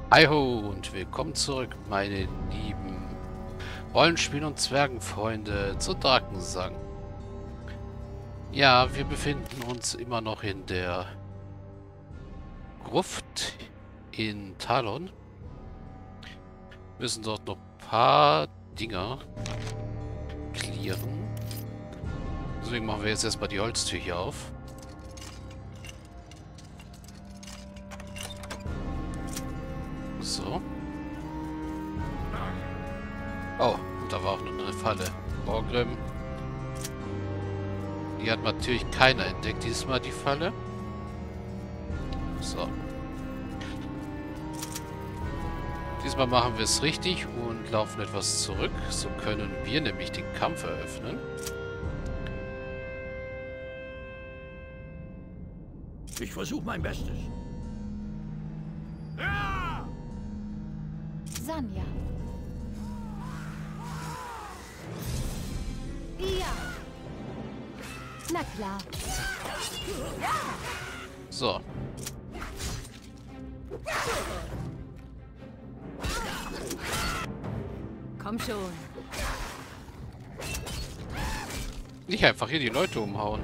Hi-ho und willkommen zurück, meine lieben Rollenspiel- und Zwergenfreunde zu Drakensang. Ja, wir befinden uns immer noch in der Gruft in Talon. Müssen dort noch ein paar Dinger clearen. Deswegen machen wir jetzt erstmal die Holztür hier auf. So. Oh, und da war auch noch eine Falle. Orgrim. Die hat natürlich keiner entdeckt, diesmal die Falle. So. Diesmal machen wir es richtig und laufen etwas zurück. So können wir nämlich den Kampf eröffnen. Ich versuche mein Bestes. Sanja. Ja. Na klar. So. Komm schon. Nicht einfach hier die Leute umhauen.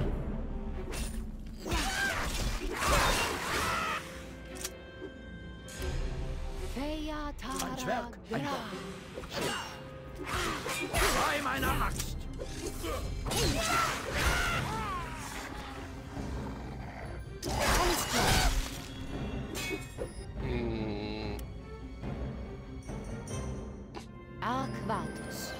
Ein Zwerg, ein Gott. Bei meiner Axt. Alles klar. Hm, Arquatus.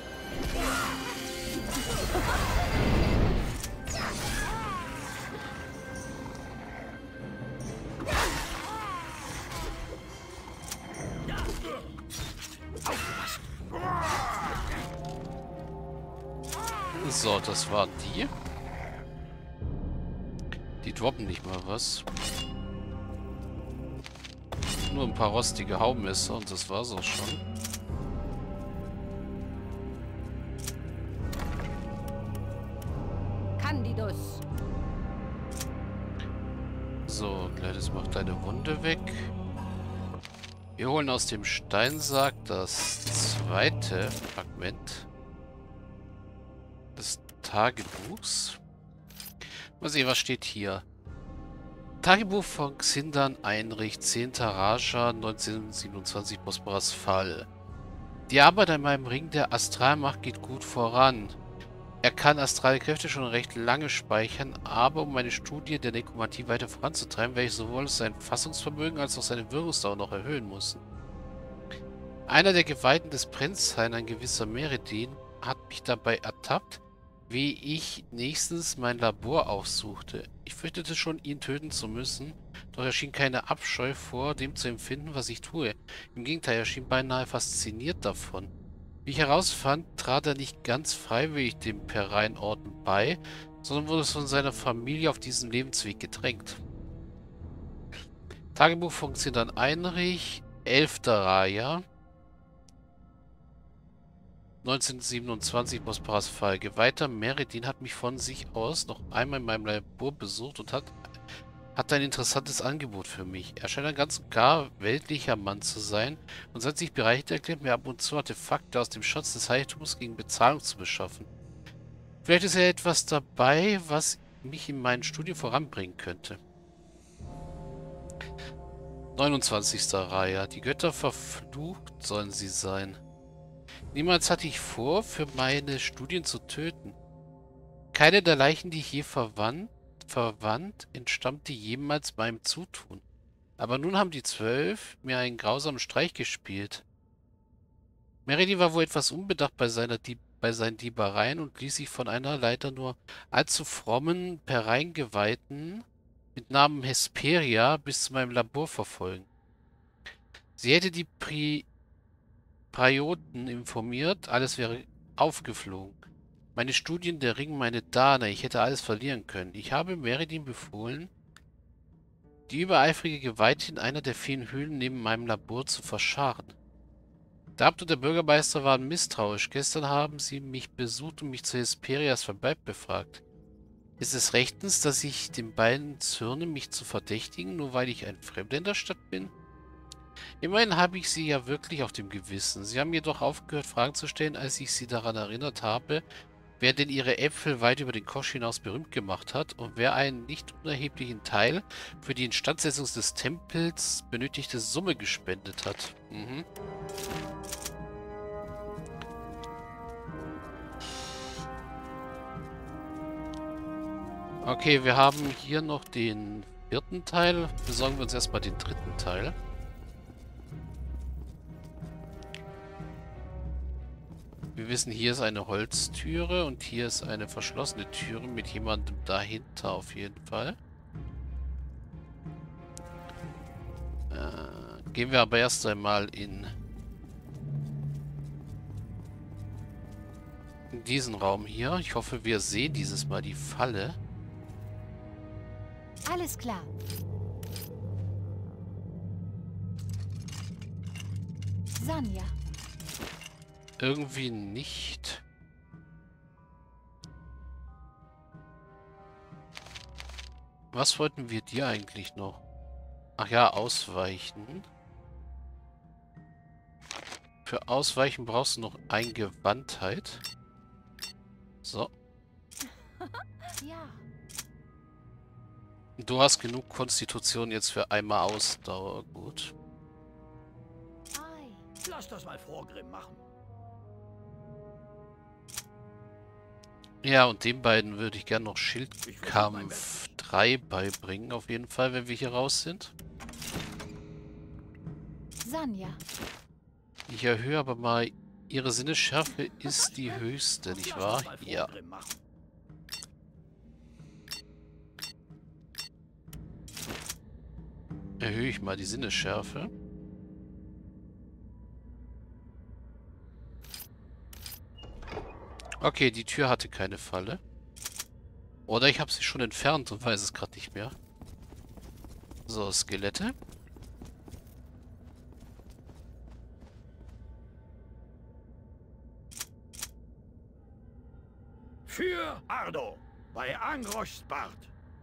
so, das waren die. Die droppen nicht mal was. Nur ein paar rostige Haumesser und das war's auch schon. Candidus. So, das macht deine Wunde weg. Wir holen aus dem Steinsack das zweite Fragment des Tagebuchs. Mal sehen, was steht hier. Tagebuch von Xindan Einrich, 10. Raja, 1927, Bosporas Fall. Die Arbeit an meinem Ring der Astralmacht geht gut voran. Er kann astrale Kräfte schon recht lange speichern, aber um meine Studie der Nekromantie weiter voranzutreiben, werde ich sowohl sein Fassungsvermögen als auch seine Wirkungsdauer noch erhöhen müssen. Einer der Geweihten des Prinzhain, ein gewisser Meridin, hat mich dabei ertappt, wie ich nächstens mein Labor aufsuchte. Ich fürchtete schon, ihn töten zu müssen, doch er schien keine Abscheu vor dem zu empfinden, was ich tue. Im Gegenteil, er schien beinahe fasziniert davon. Wie ich herausfand, trat er nicht ganz freiwillig dem Perein-Orden bei, sondern wurde von seiner Familie auf diesen Lebensweg gedrängt. Tagebuch von Xindan Einrich, 11. Raja, 1927, Bosporas Fall. Geweihter Meridin hat mich von sich aus noch einmal in meinem Labor besucht und hat ein interessantes Angebot für mich. Er scheint ein ganz und gar weltlicher Mann zu sein und hat sich bereit erklärt, mir ab und zu Artefakte aus dem Schatz des Heiligtums gegen Bezahlung zu beschaffen. Vielleicht ist ja etwas dabei, was mich in meinen Studien voranbringen könnte. 29. Reihe. Die Götter verflucht sollen sie sein. Niemals hatte ich vor, für meine Studien zu töten. Keine der Leichen, die ich je verwandt, entstammte jemals meinem Zutun. Aber nun haben die 12 mir einen grausamen Streich gespielt. Meridi war wohl etwas unbedacht bei seinen Diebereien und ließ sich von einer leider nur allzu frommen Pereingeweihten mit Namen Hesperia bis zu meinem Labor verfolgen. Sie hätte die Prioten informiert, alles wäre aufgeflogen. Meine Studien, der Ring, meine Dana, ich hätte alles verlieren können. Ich habe Meridin befohlen, die übereifrige Geweihte in einer der vielen Höhlen neben meinem Labor zu verscharren. Der Abt und der Bürgermeister waren misstrauisch. Gestern haben sie mich besucht und mich zu Hesperias Verbleib befragt. Ist es rechtens, dass ich den beiden zürne, mich zu verdächtigen, nur weil ich ein Fremder in der Stadt bin? Immerhin habe ich Sie ja wirklich auf dem Gewissen. Sie haben jedoch aufgehört, Fragen zu stellen, als ich Sie daran erinnert habe, wer denn Ihre Äpfel weit über den Kosch hinaus berühmt gemacht hat und wer einen nicht unerheblichen Teil für die Instandsetzung des Tempels benötigte Summe gespendet hat. Mhm. Okay, wir haben hier noch den 4. Teil. Besorgen wir uns erstmal den 3. Teil. Wir wissen, hier ist eine Holztüre und hier ist eine verschlossene Türe mit jemandem dahinter auf jeden Fall. Gehen wir aber erst einmal in diesen Raum hier. Ich hoffe, wir sehen dieses Mal die Falle. Alles klar. Sanja. Irgendwie nicht. Was wollten wir dir eigentlich noch? Ach ja, ausweichen. Für Ausweichen brauchst du noch Eingewandtheit. So. Ja. Du hast genug Konstitution jetzt für einmal Ausdauer. Gut. Ei. Lass das mal Vorgrimm machen. Ja, und den beiden würde ich gerne noch Ich versuch mein Schildkampf 3 beibringen, auf jeden Fall, wenn wir hier raus sind. Sanja. Ich erhöhe aber mal, ihre Sinnesschärfe ist die höchste, nicht Lass wahr? das mal Ja. Vorgrimm machen. Erhöhe ich mal die Sinnesschärfe. Okay, die Tür hatte keine Falle. Oder ich habe sie schon entfernt und weiß es gerade nicht mehr. So, Skelette. Für Ardo bei Angroschs Bart.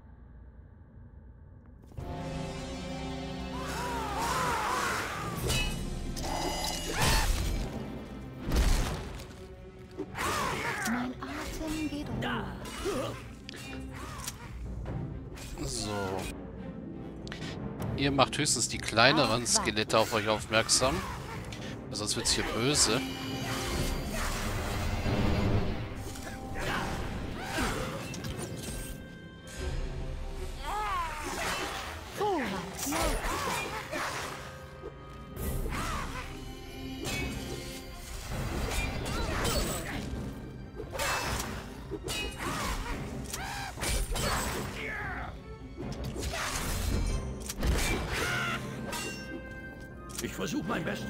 Mein Atem geht runter. So. Ihr macht höchstens die kleineren Skelette auf euch aufmerksam. Sonst wird es hier böse. Vorwärts. Ja. Ich versuche mein Bestes.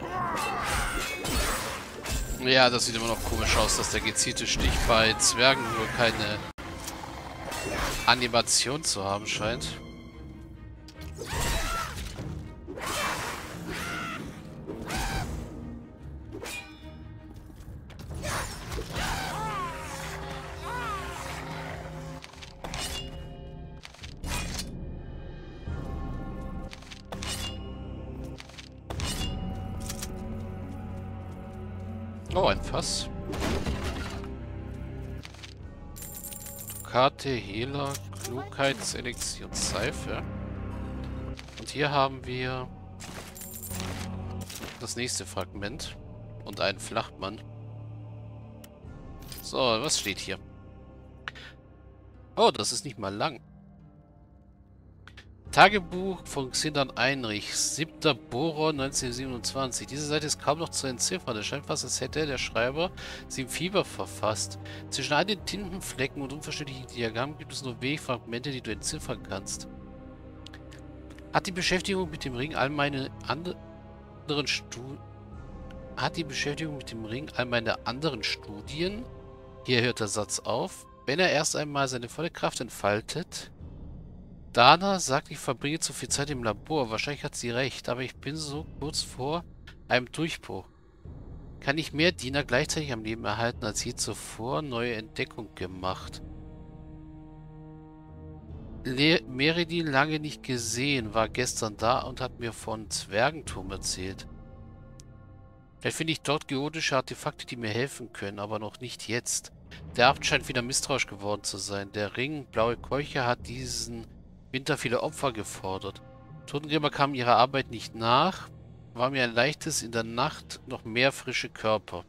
Ja, das sieht immer noch komisch aus, dass der gezielte Stich bei Zwergen wohl keine Animation zu haben scheint. Oh, ein Fass. Dukate, Hehler, Klugheitselixier und Seife. Und hier haben wir das nächste Fragment. Und einen Flachmann. So, was steht hier? Oh, das ist nicht mal lang. Tagebuch von Xindan Einrich, 7. Boron 1927. Diese Seite ist kaum noch zu entziffern. Es scheint fast, als hätte der Schreiber sie im Fieber verfasst. Zwischen all den Tintenflecken und unverständlichen Diagrammen gibt es nur wenig Fragmente, die du entziffern kannst. Hat die Beschäftigung mit dem Ring all meine anderen Studien? Hier hört der Satz auf. Wenn er erst einmal seine volle Kraft entfaltet. Dana sagt, ich verbringe zu viel Zeit im Labor. Wahrscheinlich hat sie recht, aber ich bin so kurz vor einem Durchbruch. Kann ich mehr Diener gleichzeitig am Leben erhalten als je zuvor? Neue Entdeckung gemacht. Meridin lange nicht gesehen, war gestern da und hat mir von Zwergenturm erzählt. Vielleicht finde ich dort geodische Artefakte, die mir helfen können, aber noch nicht jetzt. Der Abt scheint wieder misstrauisch geworden zu sein. Der Ring, blaue Keuche, hat diesen Winter viele Opfer gefordert. Totengräber kamen ihrer Arbeit nicht nach. War mir ein leichtes, in der Nacht noch mehr frische Körper.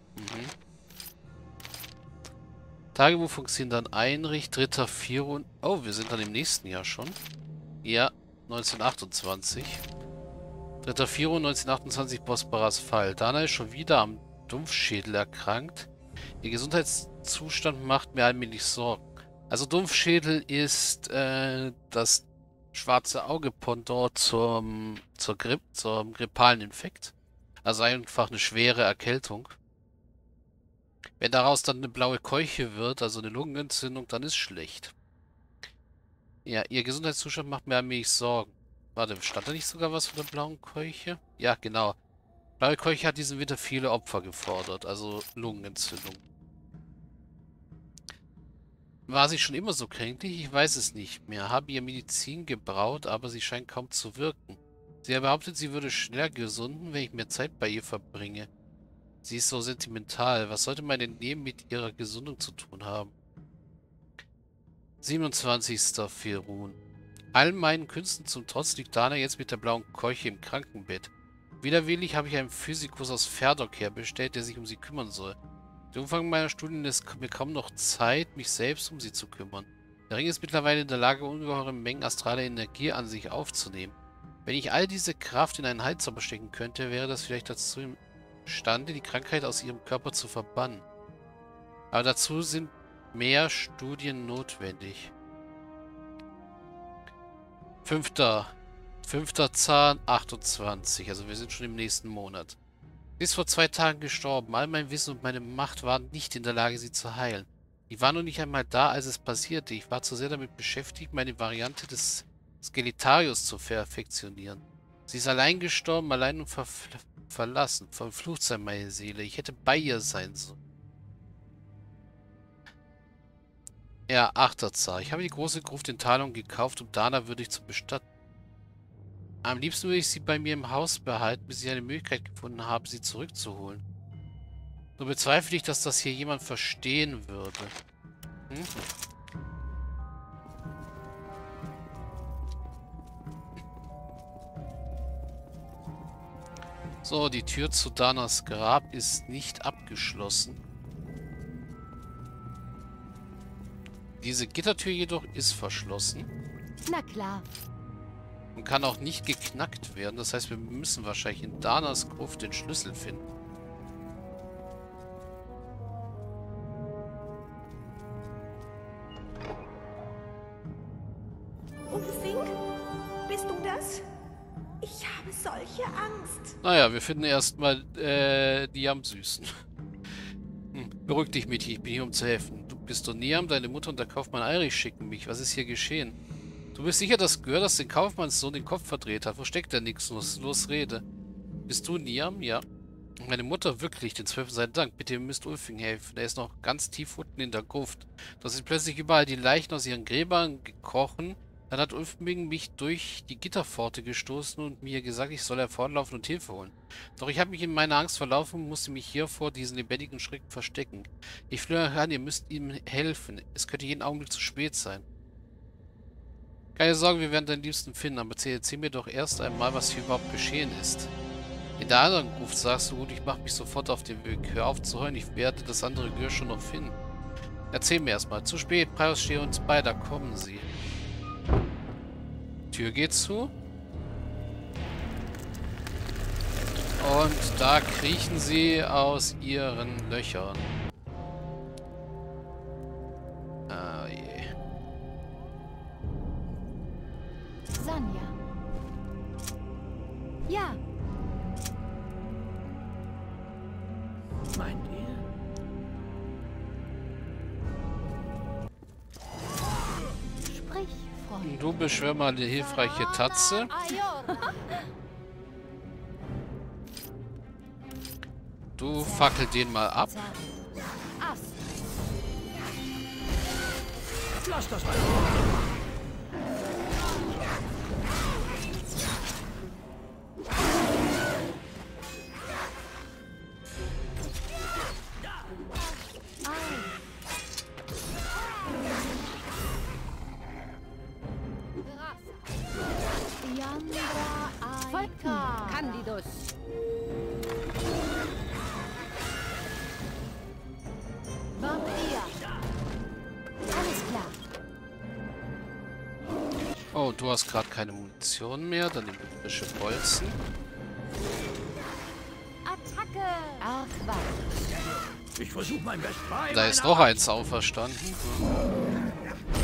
Tagebuch von Xindan Einrich, 3.4. Oh, wir sind dann im nächsten Jahr schon. Ja, 1928. 3.4. 1928, Bosporas Fall. Dana ist schon wieder am Dumpfschädel erkrankt. Ihr Gesundheitszustand macht mir allmählich Sorgen. Also Dumpfschädel ist das schwarze Auge-Pendant zum grippalen Infekt. Also einfach eine schwere Erkältung. Wenn daraus dann eine blaue Keuche wird, also eine Lungenentzündung, dann ist schlecht. Ja, ihr Gesundheitszustand macht mir allmählich Sorgen. Warte, stand da nicht sogar was von der blauen Keuche? Ja, genau. Blaue Keuche hat diesen Winter viele Opfer gefordert, also Lungenentzündung. War sie schon immer so kränklich? Ich weiß es nicht mehr. Habe ihr Medizin gebraut, aber sie scheint kaum zu wirken. Sie behauptet, sie würde schneller gesunden, wenn ich mehr Zeit bei ihr verbringe. Sie ist so sentimental. Was sollte mein Entnehmen mit ihrer Gesundung zu tun haben? 27. Ferun. All meinen Künsten zum Trotz liegt Dana jetzt mit der blauen Keuche im Krankenbett. Widerwillig habe ich einen Physikus aus Ferdok herbestellt, der sich um sie kümmern soll. Der Umfang meiner Studien lässt mir kaum noch Zeit, mich selbst um sie zu kümmern. Der Ring ist mittlerweile in der Lage, ungeheure Mengen astraler Energie an sich aufzunehmen. Wenn ich all diese Kraft in einen Heilzauber stecken könnte, wäre das vielleicht dazu imstande, die Krankheit aus ihrem Körper zu verbannen. Aber dazu sind mehr Studien notwendig. 5. Zahn 28, also wir sind schon im nächsten Monat. Sie ist vor 2 Tagen gestorben. All mein Wissen und meine Macht waren nicht in der Lage, sie zu heilen. Ich war noch nicht einmal da, als es passierte. Ich war zu sehr damit beschäftigt, meine Variante des Skeletarius zu perfektionieren. Sie ist allein gestorben, allein und verlassen. Verflucht sei meine Seele. Ich hätte bei ihr sein sollen. Ja, 8. Zar. Ich habe die große Gruft in Talon gekauft, um Dana würdig zu bestatten. Am liebsten würde ich sie bei mir im Haus behalten, bis ich eine Möglichkeit gefunden habe, sie zurückzuholen. Nur bezweifle ich, dass das hier jemand verstehen würde. So, die Tür zu Danas Grab ist nicht abgeschlossen. Diese Gittertür jedoch ist verschlossen. Na klar. Und kann auch nicht geknackt werden. Das heißt, wir müssen wahrscheinlich in Danas Gruft den Schlüssel finden. Ulfing? Bist du das? Ich habe solche Angst. Naja, wir finden erstmal die am Süßen. Beruhig dich, Mädchen, ich bin hier, um zu helfen. Du bist doch Niam, deine Mutter und der Kaufmann Eirich schicken mich. Was ist hier geschehen? Du bist sicher, dass Gör, das den Kaufmannssohn den Kopf verdreht hat. Wo steckt der nix? Los, rede. Bist du Niam? Ja. Meine Mutter, wirklich, den 12. sei Dank. Bitte, ihr müsst Ulfing helfen. Er ist noch ganz tief unten in der Gruft. Da sind plötzlich überall die Leichen aus ihren Gräbern gekrochen. Dann hat Ulfing mich durch die Gitterpforte gestoßen und mir gesagt, ich soll hervorlaufen und Hilfe holen. Doch ich habe mich in meiner Angst verlaufen und musste mich hier vor diesen lebendigen Schrecken verstecken. Ich flöhe an, ihr müsst ihm helfen. Es könnte jeden Augenblick zu spät sein. Keine Sorge, wir werden deinen Liebsten finden, aber erzähl mir doch erst einmal, was hier überhaupt geschehen ist. In der anderen Gruft sagst du, gut, ich mache mich sofort auf den Weg. Hör auf zu heulen, ich werde das andere Gehör schon noch finden. Erzähl mir erstmal. Zu spät, Prius stehe uns bei, da kommen sie. Tür geht zu. Und da kriechen sie aus ihren Löchern. Ah je. Sanja. Ja. Meint ihr? Sprich, Freund. Du beschwör mal die hilfreiche Tatze. Du fackel den mal ab. Lass das mal. Andra Aika. Candidus. Vampir. Alles klar. Oh, du hast gerade keine Munition mehr. Dann nehmen wir frische Bolzen. Attacke. Archwald. Ich versuche mein Bestes. Da ist noch eins auferstanden.